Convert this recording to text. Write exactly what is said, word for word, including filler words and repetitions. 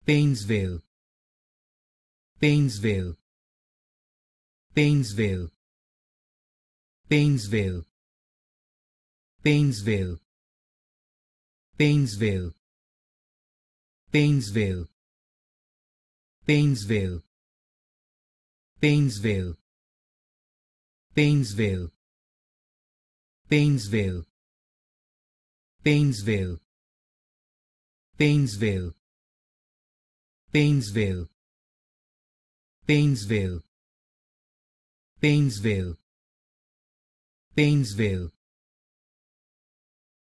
Painesville, Painesville, Painesville, Painesville, Painesville, Painesville, Painesville, Painesville, Painesville, Painesville, Painesville, Painesville, Painesville, Painesville, Painesville, Painesville, Painesville,